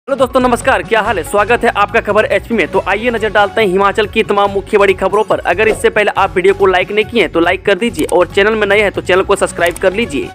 Hello दोस्तों, नमस्कार। क्या हाल है? स्वागत है आपका खबर एचपी में। तो आइए नजर डालते हैं हिमाचल की तमाम मुख्य बड़ी खबरों पर। अगर इससे पहले आप वीडियो को लाइक नहीं किए हैं तो लाइक कर दीजिए और चैनल में नए हैं तो चैनल को सब्सक्राइब कर लीजिए।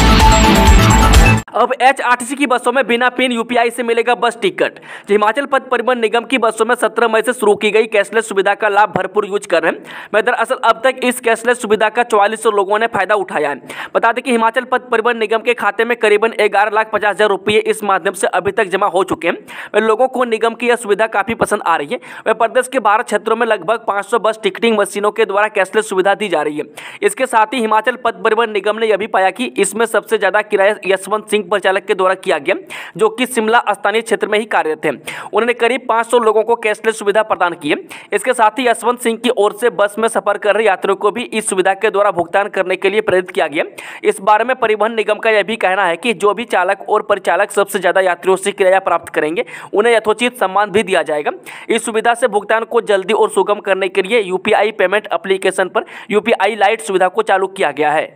अब एचआरटीसी की बसों में बिना पिन यूपीआई से मिलेगा बस टिकट। हिमाचल पथ परिवहन निगम की बसों में 17 मई से शुरू की गई कैशलेस सुविधा का लाभ भरपूर यूज कर रहे हैं। दरअसल अब तक इस कैशलेस सुविधा का 4400 लोगों ने फायदा उठाया है। बता दें कि हिमाचल पथ परिवहन निगम के खाते में करीबन 11,50,000 रुपये इस माध्यम से अभी तक जमा हो चुके हैं। लोगों को निगम की यह सुविधा काफी पसंद आ रही है। वह प्रदेश के 12 क्षेत्रों में लगभग 500 बस टिकटिंग मशीनों के द्वारा कैशलेस सुविधा दी जा रही है। इसके साथ ही हिमाचल पथ परिवहन निगम ने यह भी पाया कि इसमें सबसे ज्यादा किराया यशवंत सिंह परिचालक के द्वारा किया गया, जो कि शिमला स्थानीय क्षेत्र में ही कार्यरत थे। उन्होंने करीब 500 लोगों को कैशलेस सुविधा प्रदान की है। इसके साथ ही यशवंत सिंह की ओर से बस में सफर कर रहे यात्रियों को भी इस सुविधा के द्वारा भुगतान करने के लिए प्रेरित किया गया। इस बारे में परिवहन निगम का यह भी कहना है कि जो भी चालक और परिचालक सबसे ज्यादा यात्रियों से किराया प्राप्त करेंगे उन्हें यथोचित सम्मान भी दिया जाएगा। इस सुविधा से भुगतान को जल्दी और सुगम करने के लिए यूपीआई पेमेंट एप्लीकेशन पर यूपीआई लाइट सुविधा को चालू किया गया है।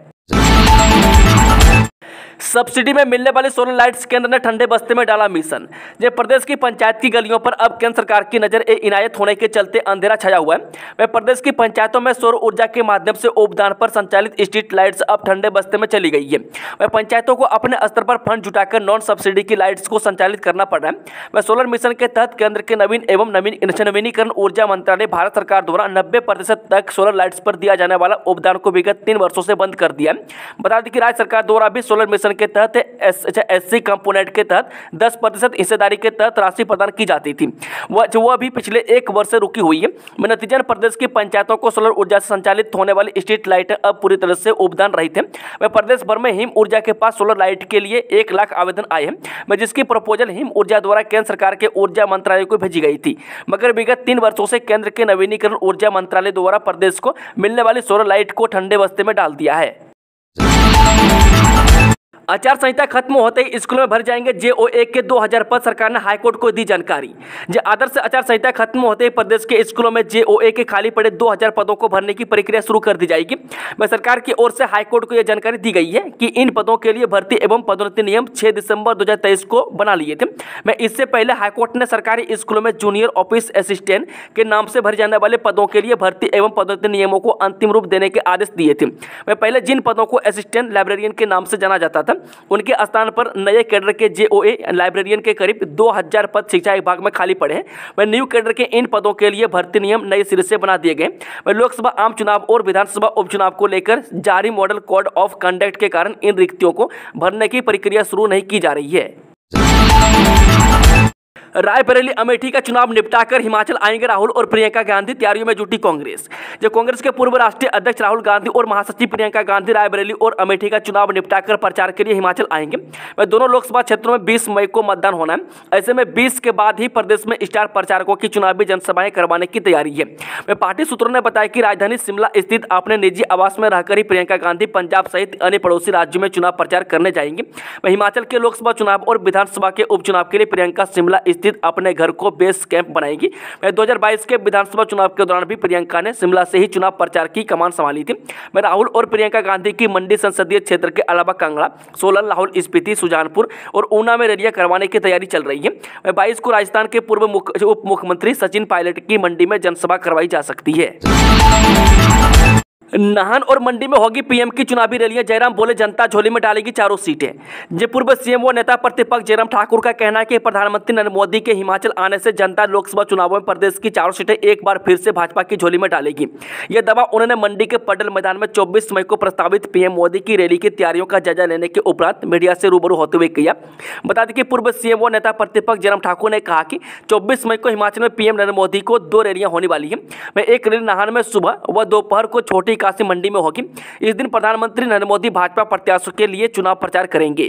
सब्सिडी में मिलने वाली सोलर लाइट्स केंद्र ने ठंडे बस्ते में डाला मिशन। जब प्रदेश की पंचायत की गलियों पर अब केंद्र सरकार की नजर इनायत होने के चलते अंधेरा छाया हुआ है। वह प्रदेश की पंचायतों में सौर ऊर्जा के माध्यम से उपदान पर संचालित स्ट्रीट लाइट्स अब ठंडे बस्ते में चली गई है। वह पंचायतों को अपने स्तर पर फंड जुटाकर नॉन सब्सिडी की लाइट्स को संचालित करना पड़ रहा है। वह सोलर मिशन के तहत केंद्र के नवीन एवं नवीनीकरण ऊर्जा मंत्रालय भारत सरकार द्वारा 90% तक सोलर लाइट्स पर दिया जाने वाला उपदान को विगत 3 वर्षों से बंद कर दिया है। बता दें कि राज्य सरकार द्वारा भी सोलर मिशन के तहत एससी कंपोनेंट के तहत 10% हिस्सेदारी के तहत राशि प्रदान की जाती थी, वह भी पिछले 1 वर्ष से रुकी हुई है। नतीजन प्रदेश की पंचायतों को सोलर ऊर्जा से संचालित होने वाली स्ट्रीट लाइटें अब पूरी तरह से उपदान रहित है। वह प्रदेश भर में हिम ऊर्जा के पास सोलर लाइट के लिए 1 लाख आवेदन आए हैं, जिसकी प्रपोजल हिम ऊर्जा द्वारा केंद्र सरकार के ऊर्जा मंत्रालय को भेजी गई थी। मगर विगत 3 वर्षों से केंद्र के नवीनीकरण ऊर्जा मंत्रालय द्वारा प्रदेश को मिलने वाली सोलर लाइट को ठंडे बस्ते में डाल दिया है। आचार संहिता खत्म होते ही स्कूलों में भर जाएंगे जेओए के 2000 पद। सरकार ने हाईकोर्ट को दी जानकारी। आदर्श आचार संहिता खत्म होते ही प्रदेश के स्कूलों में जेओए के खाली पड़े 2000 पदों को भरने की प्रक्रिया शुरू कर दी जाएगी। सरकार की ओर से हाईकोर्ट को यह जानकारी दी गई है कि इन पदों के लिए भर्ती एवं पदोन्नति नियम 6 दिसंबर 2023 को बना लिए थे। इससे पहले हाईकोर्ट ने सरकारी स्कूलों में जूनियर ऑफिस असिस्टेंट के नाम से भरे जाने वाले पदों के लिए भर्ती एवं पदोन्नति नियमों को अंतिम रूप देने के आदेश दिए थे। पहले जिन पदों को असिस्टेंट लाइब्रेरियन के नाम से जाना जाता था उनके स्थान पर नए कैडर के जेओए लाइब्रेरियन के करीब 2000 पद शिक्षा विभाग में खाली पड़े हैं। वह न्यू कैडर के इन पदों के लिए भर्ती नियम नए सिरे से बना दिए गए। वह लोकसभा आम चुनाव और विधानसभा उपचुनाव को लेकर जारी मॉडल कोड ऑफ कंडक्ट के कारण इन रिक्तियों को भरने की प्रक्रिया शुरू नहीं की जा रही है। रायबरेली अमेठी का चुनाव निपटाकर हिमाचल आएंगे राहुल और प्रियंका गांधी। तैयारियों में जुटी कांग्रेस। कांग्रेस के पूर्व राष्ट्रीय अध्यक्ष राहुल गांधी और महासचिव प्रियंका गांधी रायबरेली और अमेठी का चुनाव निपटाकर प्रचार के लिए हिमाचल आएंगे। वह दोनों लोकसभा क्षेत्रों में 20 मई को मतदान होना है। ऐसे में 20 के बाद ही प्रदेश में स्टार प्रचारकों की चुनावी जनसभाएं करवाने की तैयारी है। वह पार्टी सूत्रों ने बताया कि राजधानी शिमला स्थित अपने निजी आवास में रहकर ही प्रियंका गांधी पंजाब सहित अन्य पड़ोसी राज्यों में चुनाव प्रचार करने जाएंगे। वह हिमाचल के लोकसभा चुनाव और विधानसभा के उपचुनाव के लिए प्रियंका शिमला स्थित अपने घर को बेस कैंप बनाएगी। 2022 के विधानसभा चुनाव के दौरान भी प्रियंका ने शिमला से ही चुनाव प्रचार की कमान संभाली थी। राहुल और प्रियंका गांधी की मंडी संसदीय क्षेत्र के अलावा कांगड़ा, सोलन, लाहौल स्पीति, सुजानपुर और ऊना में रैलियां करवाने की तैयारी चल रही है। 22 को राजस्थान के पूर्व उप मुख्यमंत्री सचिन पायलट की मंडी में जनसभा करवाई जा सकती है। नाहन और मंडी में होगी पीएम की चुनावी रैलियां। जयराम बोले जनता झोली में डालेगी चारों सीटें। पूर्व सीएम व नेता प्रतिपक्ष जयराम ठाकुर का कहना है कि प्रधानमंत्री नरेंद्र मोदी के हिमाचल आने से जनता लोकसभा चुनावों में प्रदेश की चारों सीटें एक बार फिर से भाजपा की झोली में डालेगी। यह दावा उन्होंने मंडी के पडल मैदान में 24 मई को प्रस्तावित पीएम मोदी की रैली की तैयारियों का जायजा लेने के उपरांत मीडिया से रूबरू होते हुए किया। बता दें कि पूर्व सीएम व नेता प्रतिपक्ष जयराम ठाकुर ने कहा कि 24 मई को हिमाचल में पीएम नरेंद्र मोदी को 2 रैलियां होने वाली है। एक रैली नाहन में सुबह व दोपहर को छोटी काशी मंडी में होगी। इस दिन प्रधानमंत्री नरेंद्र मोदी भाजपा प्रत्याशियों के लिए चुनाव प्रचार करेंगे।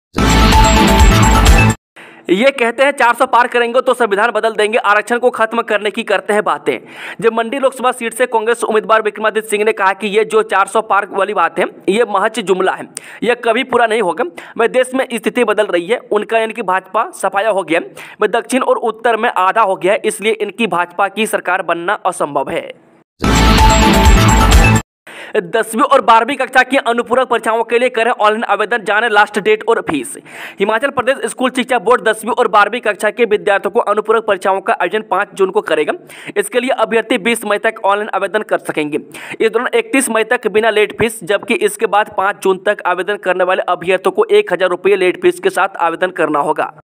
ये कहते हैं 400 पार करेंगे तो संविधान बदल देंगे, आरक्षण को खत्म करने की करते हैं बातें। जब मंडी लोकसभा सीट से कांग्रेस उम्मीदवार विक्रमादित्य सिंह ने कहा कि ये जो 400 पार वाली बात है ये महज जुमला है, यह कभी पूरा नहीं होगा। मैं देश में स्थिति बदल रही है, उनका यानी कि भाजपा सफाया हो गया। मैं दक्षिण और उत्तर में आधा हो गया है, इसलिए इनकी भाजपा की सरकार बनना असंभव है। 10वीं और 12वीं कक्षा की अनुपूरक परीक्षाओं के लिए करें ऑनलाइन आवेदन, जाने लास्ट डेट और फीस। हिमाचल प्रदेश स्कूल शिक्षा बोर्ड 10वीं और 12वीं कक्षा के विद्यार्थियों को अनुपूरक परीक्षाओं का आयोजन 5 जून को करेगा। इसके लिए अभ्यर्थी 20 मई तक ऑनलाइन आवेदन कर सकेंगे। इस दौरान 31 मई तक बिना लेट फीस, जबकि इसके बाद 5 जून तक आवेदन करने वाले अभ्यर्थियों को 1000 रुपये लेट फीस के साथ आवेदन करना होगा।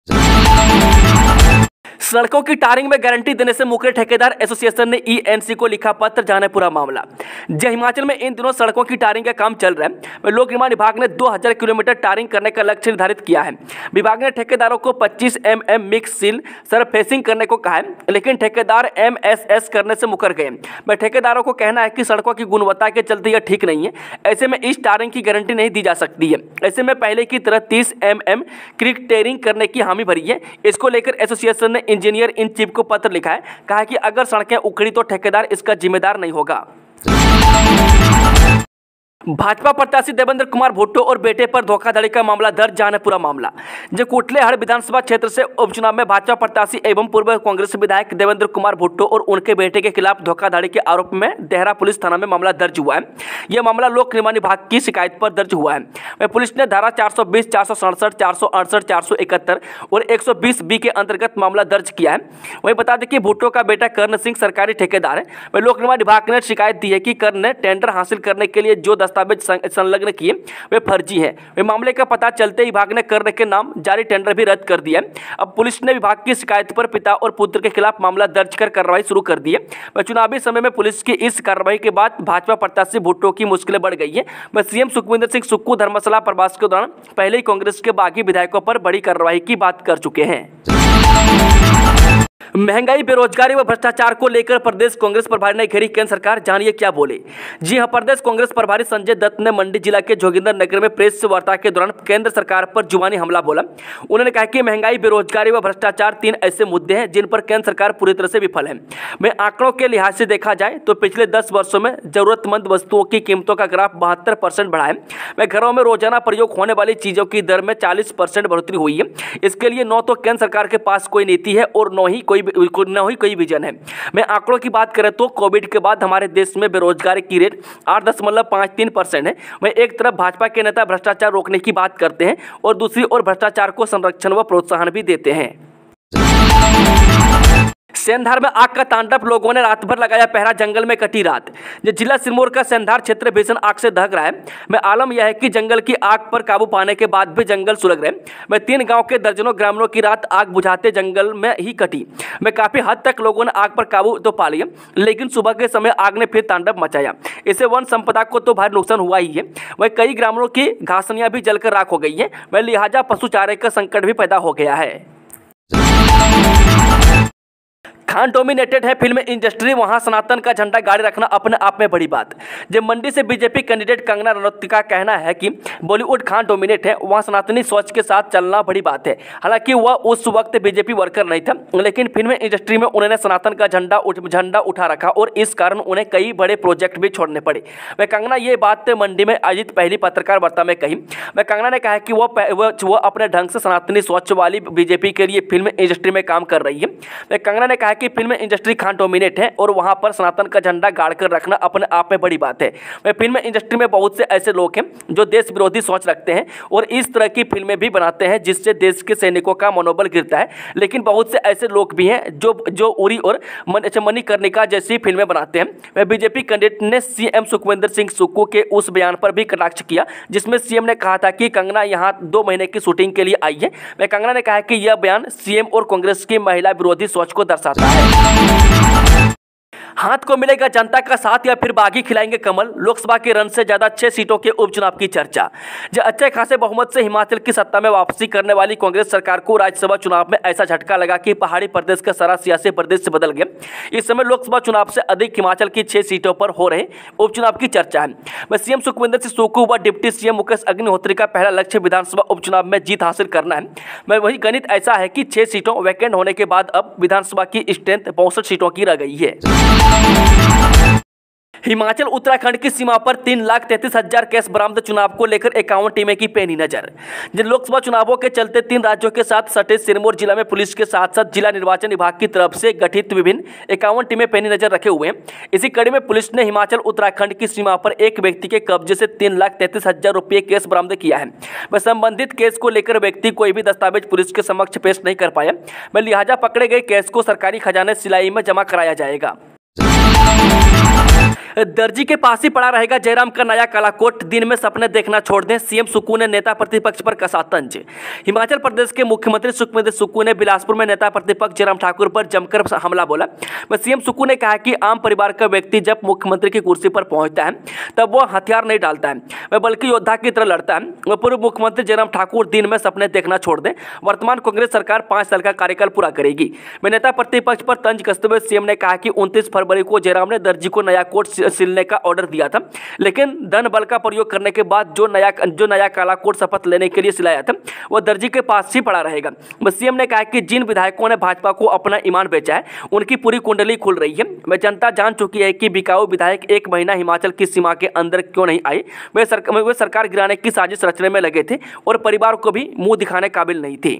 सड़कों की टारिंग में गारंटी देने से मुकरे ठेकेदार एसोसिएशन ने ईएनसी को लिखा पत्र, जाने पूरा मामला। जय हिमाचल में इन दिनों सड़कों की टारिंग का काम चल रहा है। लोक निर्माण विभाग ने 2000 किलोमीटर टारिंग करने का लक्ष्य निर्धारित किया है। विभाग ने ठेकेदारों को 25 mm मिक्स सील सरफेसिंग करने को कहा है, लेकिन ठेकेदार MSS करने से मुकर गए। ठेकेदारों को कहना है कि सड़कों की गुणवत्ता के चलते यह ठीक नहीं है, ऐसे में इस टारिंग की गारंटी नहीं दी जा सकती है। ऐसे में पहले की तरह 30 mm क्रिक टेयरिंग करने की हामी भरी है। इसको लेकर एसोसिएशन ने इंजीनियर इन चीफ को पत्र लिखा है। कहा कि अगर सड़कें उखड़ी तो ठेकेदार इसका जिम्मेदार नहीं होगा। भाजपा प्रत्याशी देवेंद्र कुमार भुट्टो और बेटे पर धोखाधड़ी का मामला दर्ज, जाने पूरा मामला। जो कोटलेहड़ विधानसभा क्षेत्र से उपचुनाव में भाजपा प्रत्याशी एवं पूर्व कांग्रेस विधायक देवेंद्र कुमार भुट्टो और उनके बेटे के खिलाफ धोखाधड़ी के आरोप में देहरा पुलिस थाना में मामला दर्ज हुआ है। यह मामला लोक निर्माण विभाग की शिकायत पर दर्ज हुआ है। पुलिस ने धारा 420, 467, 468, 471 और 120B के अंतर्गत मामला दर्ज किया है। वहीं बता दें कि भुट्टो का बेटा कर्ण सिंह सरकारी ठेकेदार है। लोक निर्माण विभाग ने शिकायत दी है कि कर्ण ने टेंडर हासिल करने के लिए जो दस्तावेज संलग्न किए वे फर्जी हैं। वे मामले का पता चलते ही विभाग ने कर्ण के नाम जारी टेंडर भी रद्द कर दिया। अब पुलिस ने विभाग की शिकायत पर पिता और पुत्र के खिलाफ मामला दर्ज कर कार्रवाई शुरू कर दी है। चुनावी समय में पुलिस की इस कार्रवाई के बाद भाजपा प्रत्याशी भुट्टो की मुश्किलें बढ़ गई है। सीएम सुखविंदर सिंह सुक्खू धर्मशाला प्रवास के दौरान पहले ही कांग्रेस के बागी विधायकों पर बड़ी कार्रवाई की बात कर चुके हैं। महंगाई, बेरोजगारी व भ्रष्टाचार को लेकर प्रदेश कांग्रेस प्रभारी ने घेरी केंद्र सरकार, जानिए क्या बोले। जी हां, प्रदेश कांग्रेस प्रभारी संजय दत्त ने मंडी जिला के जोगिंदर नगर में प्रेस वार्ता के दौरान केंद्र सरकार पर जुबानी हमला बोला। उन्होंने कहा कि महंगाई, बेरोजगारी व भ्रष्टाचार 3 ऐसे मुद्दे हैं जिन पर केंद्र सरकार पूरी तरह से विफल है। मैं आंकड़ों के लिहाज से देखा जाए तो पिछले 10 वर्षों में जरूरतमंद वस्तुओं की कीमतों का ग्राफ 72% बढ़ा है। मैं घरों में रोजाना प्रयोग होने वाली चीजों की दर में 40% बढ़ोतरी हुई है। इसके लिए न तो केंद्र सरकार के पास कोई नीति है और न ही कोई विजन है। मैं आंकड़ों की बात करें तो कोविड के बाद हमारे देश में बेरोजगारी की रेट 8.53% है। मैं एक तरफ भाजपा के नेता भ्रष्टाचार रोकने की बात करते हैं और दूसरी ओर भ्रष्टाचार को संरक्षण व प्रोत्साहन भी देते हैं। सेंधार में आग का तांडव, लोगों ने रात भर लगाया पहरा, जंगल में कटी रात। जिला सिरमौर का सेंधार क्षेत्र भीषण आग से दहक रहा है। मैं आलम यह है कि जंगल की आग पर काबू पाने के बाद भी जंगल सुलग रहे। मैं 3 गांव के दर्जनों ग्रामीणों की रात आग बुझाते जंगल में ही कटी। मैं काफी हद तक लोगों ने आग पर काबू तो पा लिया, लेकिन सुबह के समय आग ने फिर तांडव मचाया। इससे वन संपदा को तो भारी नुकसान हुआ ही है। वह कई ग्रामीणों की घासनियां भी जलकर राख हो गई है। वह लिहाजा पशु चारे का संकट भी पैदा हो गया है। खान डोमिनेटेड है फिल्म इंडस्ट्री, वहां सनातन का झंडा गाड़ी रखना अपने आप में बड़ी बात। जब मंडी से बीजेपी कैंडिडेट कंगना रनौत का कहना है कि बॉलीवुड खान डोमिनेट है, वहां सनातनी सोच के साथ चलना बड़ी बात है। हालांकि वह उस वक्त बीजेपी वर्कर नहीं था, लेकिन फिल्म इंडस्ट्री में उन्होंने सनातन का झंडा उठा रखा और इस कारण उन्हें कई बड़े प्रोजेक्ट भी छोड़ने पड़े। वह कंगना ये बात मंडी में आयोजित पहली पत्रकार वार्ता में कही। वह कंगना ने कहा कि वह अपने ढंग से सनातनी सोच वाली बीजेपी के लिए फिल्म इंडस्ट्री में काम कर रही है। वह कंगना ने कहा कि फिल्म इंडस्ट्री खान डोमिनेट है और वहां पर सनातन का झंडा गाड़कर रखना अपने आप में बड़ी बात है। वह फिल्म इंडस्ट्री में बहुत से ऐसे लोग हैं जो देश विरोधी सोच रखते हैं और इस तरह की फिल्में भी बनाते हैं जिससे देश के सैनिकों का मनोबल गिरता है। लेकिन बहुत से ऐसे लोग भी हैं जो उरी और मणिकर्णिका जैसी फिल्में बनाते हैं। वह बीजेपी कैंडिडेट ने सीएम सुखविंदर सिंह सुक्खू के उस बयान पर भी कटाक्ष किया जिसमें सीएम ने कहा था कि कंगना यहां 2 महीने की शूटिंग के लिए आई है। वह कंगना ने कहा कि यह बयान सीएम और कांग्रेस की महिला विरोधी सोच को दर्शाता है। हाथ को मिलेगा जनता का साथ या फिर बागी खिलाएंगे कमल, लोकसभा के रन से ज्यादा 6 सीटों के उपचुनाव की चर्चा। जो अच्छे खासे बहुमत से हिमाचल की सत्ता में वापसी करने वाली कांग्रेस सरकार को राज्यसभा चुनाव में ऐसा झटका लगा कि पहाड़ी प्रदेश का सारा सियासी प्रदेश से बदल गया। इस समय लोकसभा चुनाव से अधिक हिमाचल की 6 सीटों पर हो रहे उपचुनाव की चर्चा है। वह सीएम सुखविंदर सिंह सुक्खू व डिप्टी सीएम मुकेश अग्निहोत्री का पहला लक्ष्य विधानसभा उपचुनाव में जीत हासिल करना है। मैं वही गणित ऐसा है कि 6 सीटों वैकेंट होने के बाद अब विधानसभा की स्ट्रेंथ 62 सीटों की रह गई है। हिमाचल उत्तराखंड की सीमा पर 3,33,000 केस बरामद। चुनाव को लेकर 51 टीमें की पैनी नजर। जिन लोकसभा चुनावों के चलते 3 राज्यों के साथ सटे सिरमौर जिला में पुलिस के साथ साथ जिला निर्वाचन विभाग की तरफ से गठित विभिन्न 51 टीमें पैनी नजर रखे हुए हैं। इसी कड़ी में पुलिस ने हिमाचल उत्तराखंड की सीमा पर एक व्यक्ति के कब्जे से 3,33,000 रुपये केस बरामद किया है। वह संबंधित केस को लेकर व्यक्ति कोई भी दस्तावेज पुलिस के समक्ष पेश नहीं कर पाया। वह लिहाजा पकड़े गए केस को सरकारी खजाने सिलाई में जमा कराया जाएगा। दर्जी के पास ही पड़ा रहेगा जयराम का नया काला कोट। दिन में सपने देखना छोड़ दें, सीएम सुक्खू ने नेता प्रतिपक्ष पर कसा तंज। हिमाचल प्रदेश के मुख्यमंत्री सुखविंदर सुक्खू ने बिलासपुर में नेता प्रतिपक्ष जयराम ठाकुर पर जमकर हमला बोला। वह सीएम सुक्खू ने कहा कि आम परिवार का व्यक्ति जब मुख्यमंत्री की कुर्सी पर पहुंचता है तब वह हथियार नहीं डालता है, वह बल्कि योद्धा की तरह लड़ता है। वह पूर्व मुख्यमंत्री जयराम ठाकुर दिन में सपने देखना छोड़ दें, वर्तमान कांग्रेस सरकार 5 साल का कार्यकाल पूरा करेगी। वह नेता प्रतिपक्ष पर तंज कसते हुए सीएम ने कहा कि 29 फरवरी को जयराम ने दर्जी को नया कोट सिलने का ऑर्डर दिया था, लेकिन धन बल का प्रयोग करने के बाद जो नया काला कोट शपथ लेने के लिए सिलाया था वह दर्जी के पास ही पड़ा रहेगा। सीएम ने कहा कि जिन विधायकों ने भाजपा को अपना ईमान बेचा है उनकी पूरी कुंडली खुल रही है। वह जनता जान चुकी है कि बिकाऊ विधायक 1 महीना हिमाचल की सीमा के अंदर क्यों नहीं आए। वे सरकार गिराने की साजिश रचने में लगे थे और परिवार को भी मुंह दिखाने काबिल नहीं थे।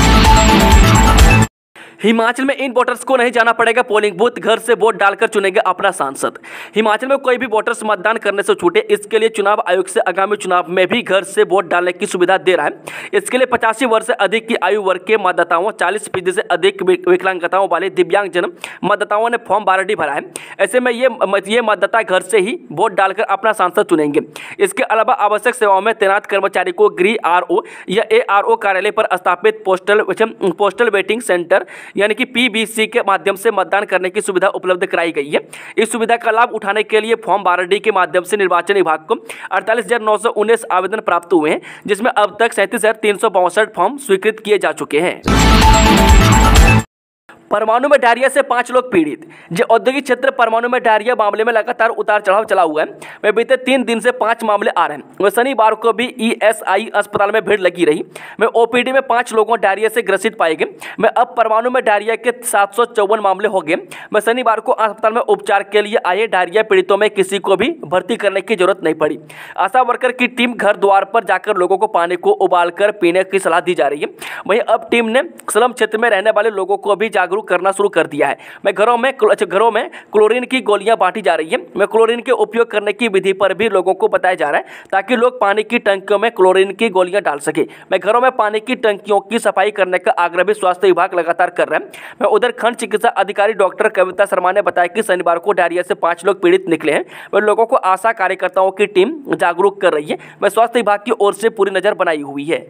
हिमाचल में इन वोटर्स को नहीं जाना पड़ेगा पोलिंग बूथ, घर से वोट डालकर चुनेंगे अपना सांसद। हिमाचल में कोई भी वोटर्स मतदान करने से छूटे, इसके लिए चुनाव आयोग से आगामी चुनाव में भी घर से वोट डालने की सुविधा दे रहा है। इसके लिए 85 वर्ष से अधिक की आयु वर्ग के मतदाताओं, 40% से अधिक विकलांगताओं वाले दिव्यांगजन मतदाताओं ने फॉर्म 12D भरा है। ऐसे में ये मतदाता घर से ही वोट डालकर अपना सांसद चुनेंगे। इसके अलावा आवश्यक सेवाओं में तैनात कर्मचारी को गृह RO या ARO कार्यालय पर स्थापित पोस्टल वेटिंग सेंटर यानी कि PVC के माध्यम से मतदान करने की सुविधा उपलब्ध कराई गई है। इस सुविधा का लाभ उठाने के लिए फॉर्म 12D के माध्यम से निर्वाचन विभाग को 48,919 आवेदन प्राप्त हुए हैं, जिसमें अब तक 37,362 फॉर्म स्वीकृत किए जा चुके हैं। परमाणु में डायरिया से 5 लोग पीड़ित। जो औद्योगिक क्षेत्र परमाणु में डायरिया मामले में लगातार उतार चढ़ाव चला हुआ है, वह बीते 3 दिन से 5 मामले आ रहे हैं। वह शनिवार को भी ESI अस्पताल में भीड़ लगी रही। वह OPD में 5 लोगों डायरिया से ग्रसित पाए गए। वह अब परमाणु में डायरिया के 754 मामले हो गए। वह शनिवार को अस्पताल में उपचार के लिए आए डायरिया पीड़ितों में किसी को भी भर्ती करने की जरूरत नहीं पड़ी। आशा वर्कर की टीम घर द्वार पर जाकर लोगों को पानी को उबालकर पीने की सलाह दी जा रही है। वहीं अब टीम ने स्लम क्षेत्र में रहने वाले लोगों को भी जागरूक करना शुरू कर दिया है। घरों में क्लोरीन की गोलियां बांटी जा रही है। क्लोरीन के उपयोग करने की विधि पर भी लोगों को बताया जा रहा है ताकि लोग पानी की टंकियों में क्लोरीन की गोलियां डाल सके। घरों में पानी की टंकियों की सफाई करने का आग्रह भी स्वास्थ्य विभाग लगातार कर रहा है। उधर खंड चिकित्सा अधिकारी डॉक्टर कविता शर्मा ने बताया कि शनिवार को डायरिया से 5 लोग पीड़ित निकले हैं। वह लोगों को आशा कार्यकर्ताओं की टीम जागरूक कर रही है। वह स्वास्थ्य विभाग की ओर से पूरी नजर बनाई हुई है।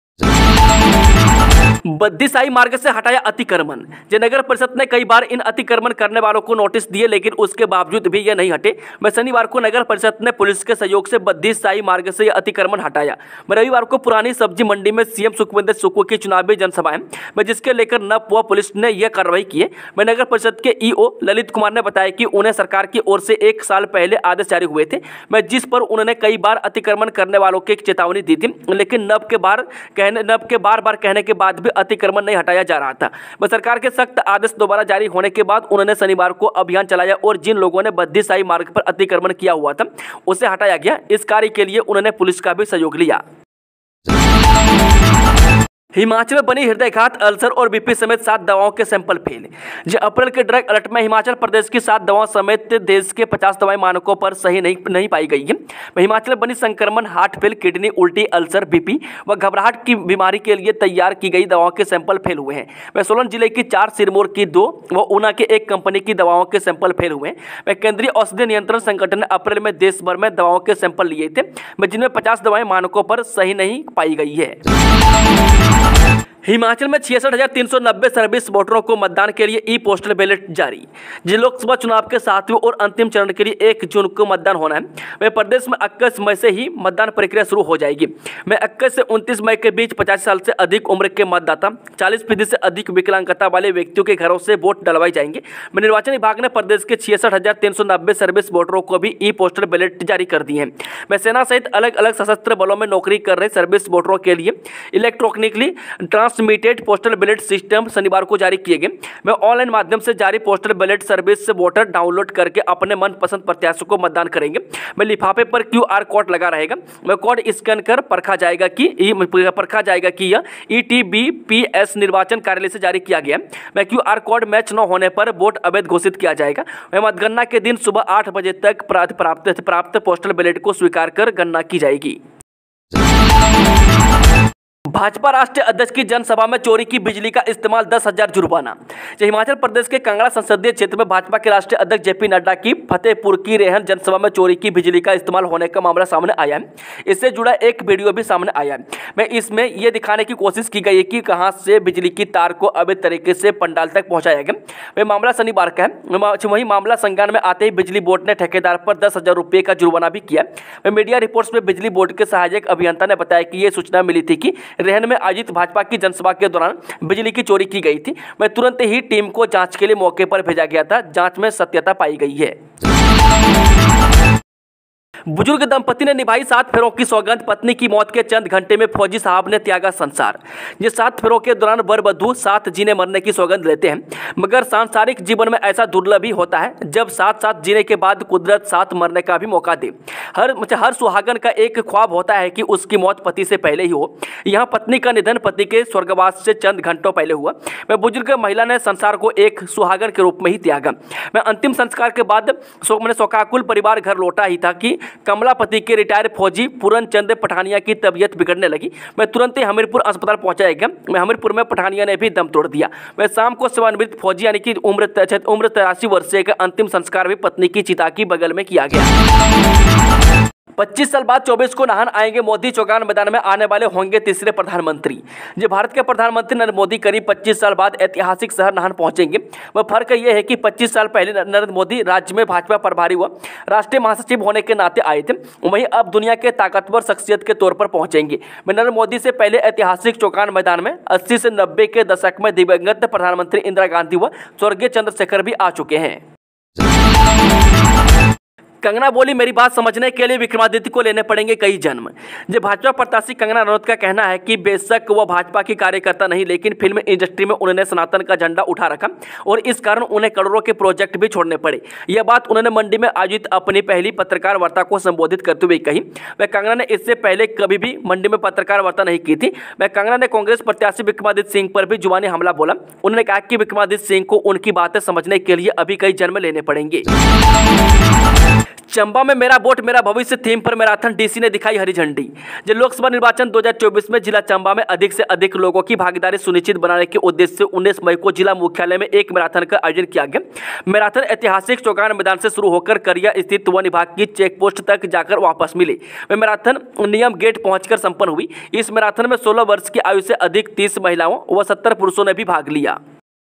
बद्दी-शाही मार्ग से हटाया अतिक्रमण। नगर परिषद ने कई बार इन अतिक्रमण करने वालों को नोटिस दिए, लेकिन उसके बावजूद भी ये नहीं हटे। शनिवार को नगर परिषद ने पुलिस के सहयोग से बद्दी-शाही मार्ग से यह अतिक्रमण हटाया। रविवार को पुरानी सब्जी मंडी में सीएम सुखविंदर सुक्खू की चुनावी जनसभा है, जिसके लेकर नप व पुलिस ने यह कार्रवाई की है। नगर परिषद के EO ललित कुमार ने बताया कि उन्हें सरकार की ओर से 1 साल पहले आदेश जारी हुए थे, जिस पर उन्होंने कई बार अतिक्रमण करने वालों की चेतावनी दी थी, लेकिन नब के बार बार कहने के बाद भी अतिक्रमण नहीं हटाया जा रहा था। सरकार के सख्त आदेश दोबारा जारी होने के बाद उन्होंने शनिवार को अभियान चलाया और जिन लोगों ने बद्दी-शाही मार्ग पर अतिक्रमण किया हुआ था उसे हटाया गया। इस कार्य के लिए उन्होंने पुलिस का भी सहयोग लिया। हिमाचल में बनी हृदयघात, अल्सर और BP समेत 7 दवाओं के सैंपल फेल। अप्रैल के ड्रग अलर्ट में हिमाचल प्रदेश की 7 दवाओं समेत देश के 50 दवाएं मानकों पर सही नहीं पाई गई है। हिमाचल बनी संक्रमण, हार्ट फेल, किडनी, उल्टी, अल्सर, BP व घबराहट की बीमारी के लिए तैयार की गई दवाओं के सैंपल फेल हुए हैं। सोलन जिले की 4, सिरमौर की 2 व ऊना के 1 कंपनी की दवाओं के सैंपल फेल हुए हैं। केंद्रीय औषधि नियंत्रण संगठन ने अप्रैल में देश भर में दवाओं के सैंपल लिए थे, जिनमें 50 दवाएं मानकों पर सही नहीं पाई गई है। हिमाचल में 66,390 सर्विस वोटरों को मतदान के लिए ई-पोस्टल बैलेट जारी। लोकसभा चुनाव के 7वें और अंतिम चरण के लिए 1 जून को मतदान होना है। वह प्रदेश में 21 मई से ही मतदान प्रक्रिया शुरू हो जाएगी। 21 से 29 मई के बीच 50 साल से अधिक उम्र के मतदाता, 40% से अधिक विकलांगता वाले व्यक्तियों के घरों से वोट डलवाई जाएंगे। निर्वाचन विभाग ने प्रदेश के 66,390 सर्विस वोटरों को भी ई-पोस्टल बैलेट जारी कर दिए हैं। सेना सहित अलग अलग सशस्त्र बलों में नौकरी कर रहे सर्विस वोटरों के लिए electronically transmitted postal ballot system शनिवार को जारी किए गए। वह ऑनलाइन माध्यम से जारी पोस्टल बैलेट सर्विस से वोटर डाउनलोड करके अपने मनपसंद प्रत्याशी को मतदान करेंगे। वह लिफाफे पर QR कोड लगा रहेगा। वह कोड स्कैन कर परखा जाएगा कि यह ETBPS निर्वाचन कार्यालय से जारी किया गया। वह QR कोड मैच न होने पर वोट अवैध घोषित किया जाएगा। वह मतगणना के दिन सुबह 8 बजे तक प्राप्त पोस्टल बैलेट को स्वीकार कर गणना की जाएगी। भाजपा राष्ट्रीय अध्यक्ष की जनसभा में चोरी की बिजली का इस्तेमाल 10,000 जुर्माना। हिमाचल प्रदेश के कांगड़ा संसदीय क्षेत्र में भाजपा के राष्ट्रीय अध्यक्ष JP नड्डा की फतेहपुर की रेहन जनसभा में चोरी की बिजली का इस्तेमाल होने का मामला सामने आया है। इससे जुड़ा एक वीडियो भी सामने आया है। मैं इसमें यह दिखाने की कोशिश की गई है कि कहां से बिजली की तार को अवैध तरीके से पंडाल तक पहुंचाया गया। वह मामला शनिवार का है। वही मामला संज्ञान में आते ही बिजली बोर्ड ने ठेकेदार पर 10,000 रुपये का जुर्माना भी किया। वह मीडिया रिपोर्ट्स में बिजली बोर्ड के सहायक अभियंता ने बताया कि यह सूचना मिली थी कि रेहन में आयोजित भाजपा की जनसभा के दौरान बिजली की चोरी की गई थी। वह तुरंत ही टीम को जांच के लिए मौके पर भेजा गया था। जांच में सत्यता पाई गई है। बुजुर्ग दंपति ने निभाई 7 फेरों की सौगंध। पत्नी की मौत के चंद घंटे में फौजी साहब ने त्यागा संसार। ये 7 फेरों के दौरान वर वधू 7 जीने मरने की सौगंध लेते हैं, मगर सांसारिक जीवन में ऐसा दुर्लभ ही होता है जब साथ जीने के बाद कुदरत साथ मरने का भी मौका दे। हर सुहागन का एक ख्वाब होता है कि उसकी मौत पति से पहले ही हो। यहाँ पत्नी का निधन पति के स्वर्गवास से चंद घंटों पहले हुआ। वह बुजुर्ग महिला ने संसार को एक सुहागन के रूप में ही त्यागा। वह अंतिम संस्कार के बाद शोकाकुल परिवार घर लौटा ही था कि कमलापति के रिटायर फौजी पूरन चंद पठानिया की तबीयत बिगड़ने लगी। वह तुरंत ही हमीरपुर अस्पताल पहुंचाया गया। हमीरपुर में पठानिया ने भी दम तोड़ दिया। वह शाम को सेवानिवृत्त फौजी यानी कि उम्र 83 वर्षीय का अंतिम संस्कार भी पत्नी की चिता की बगल में किया गया। 25 साल बाद 24 को नाहन आएंगे मोदी। चौगान मैदान में आने वाले होंगे तीसरे प्रधानमंत्री। जो भारत के प्रधानमंत्री नरेंद्र मोदी करीब 25 साल बाद ऐतिहासिक शहर नाहन पहुंचेंगे। वह फर्क यह है कि 25 साल पहले नरेंद्र मोदी राज्य में भाजपा प्रभारी हुआ राष्ट्रीय महासचिव होने के नाते आए थे। वहीं अब दुनिया के ताकतवर शख्सियत के तौर पर पहुंचेंगे। नरेंद्र मोदी से पहले ऐतिहासिक चौगान मैदान में 80 से 90 के दशक में दिवंगत प्रधानमंत्री इंदिरा गांधी व स्वर्गीय चंद्रशेखर भी आ चुके हैं। कंगना बोली, मेरी बात समझने के लिए विक्रमादित्य को लेने पड़ेंगे कई जन्म। जो भाजपा प्रत्याशी कंगना रनौत का कहना है कि बेशक वह भाजपा की कार्यकर्ता नहीं, लेकिन फिल्म इंडस्ट्री में उन्होंने सनातन का झंडा उठा रखा और इस कारण उन्हें करोड़ों के प्रोजेक्ट भी छोड़ने पड़े। यह बात उन्होंने मंडी में आयोजित अपनी पहली पत्रकार वार्ता को संबोधित करते हुए कही। वह कंगना ने इससे पहले कभी भी मंडी में पत्रकार वार्ता नहीं की थी। वह कंगना ने कांग्रेस प्रत्याशी विक्रमादित्य सिंह पर भी जुबानी हमला बोला। उन्होंने कहा कि विक्रमादित्य सिंह को उनकी बातें समझने के लिए अभी कई जन्म लेने पड़ेंगे। चंबा में मेरा वोट मेरा भविष्य थीम पर मैराथन डीसी ने दिखाई हरी झंडी। जो लोकसभा निर्वाचन 2024 में जिला चंबा में अधिक से अधिक लोगों की भागीदारी सुनिश्चित बनाने के उद्देश्य से 19 मई को जिला मुख्यालय में एक मैराथन का आयोजन किया गया। मैराथन ऐतिहासिक चौगान मैदान से शुरू होकर करिया स्थित वन विभाग की चेक पोस्ट तक जाकर वापस मिले। वह मैराथन नियम गेट पहुंचकर संपन्न हुई। इस मैराथन में 16 वर्ष की आयु से अधिक 30 महिलाओं व 70 पुरुषों ने भी भाग लिया।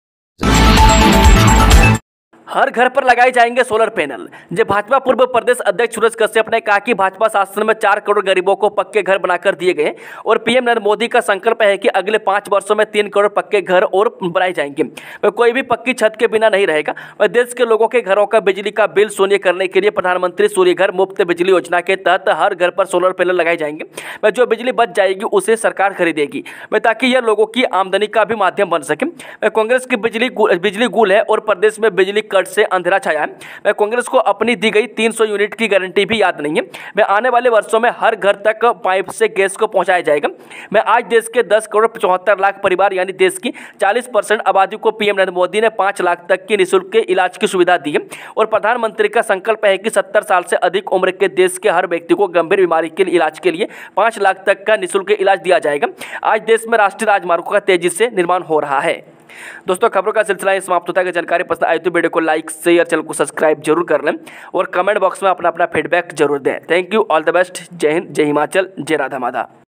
हर घर पर लगाए जाएंगे सोलर पैनल। जब भाजपा पूर्व प्रदेश अध्यक्ष सूरज कश्यप ने कहा कि भाजपा शासन में 4 करोड़ गरीबों को पक्के घर बनाकर दिए गए और पीएम नरेंद्र मोदी का संकल्प है कि अगले 5 वर्षों में 3 करोड़ पक्के घर और बनाए जाएंगे। वह कोई भी पक्की छत के बिना नहीं रहेगा। वह देश के लोगों के घरों का बिजली का बिल शून्य करने के लिए प्रधानमंत्री सूर्य घर मुफ्त बिजली योजना के तहत हर घर पर सोलर पैनल लगाए जाएंगे। वह जो बिजली बच जाएगी उसे सरकार खरीदेगी वह ताकि यह लोगों की आमदनी का भी माध्यम बन सके। वह कांग्रेस की बिजली गुल है और प्रदेश में बिजली कट से अंधेरा छाया है। वह कांग्रेस को अपनी दी गई 300 यूनिट की गारंटी भी याद नहीं है। वह आने वाले वर्षों में हर घर तक पाइप से गैस को पहुंचाया जाएगा। मैं आज देश के 10 करोड़ 75 लाख परिवार यानी देश की 40% आबादी को पीएम नरेंद्र मोदी ने 5 लाख तक की निःशुल्क इलाज की सुविधा दी है और प्रधानमंत्री का संकल्प है कि 70 साल से अधिक उम्र के देश के हर व्यक्ति को गंभीर बीमारी के इलाज के लिए 5 लाख तक का निःशुल्क इलाज दिया जाएगा। आज देश में राष्ट्रीय राजमार्गों का तेजी से निर्माण हो रहा है। दोस्तों, खबरों का सिलसिला समाप्त होता है। कि जानकारी पसंद आए तो वीडियो को लाइक शेयर चैनल को सब्सक्राइब जरूर कर लें और कमेंट बॉक्स में अपना फीडबैक जरूर दें। Thank you, all the best. जय हिंद, जय हिमाचल, जय राधा माधा।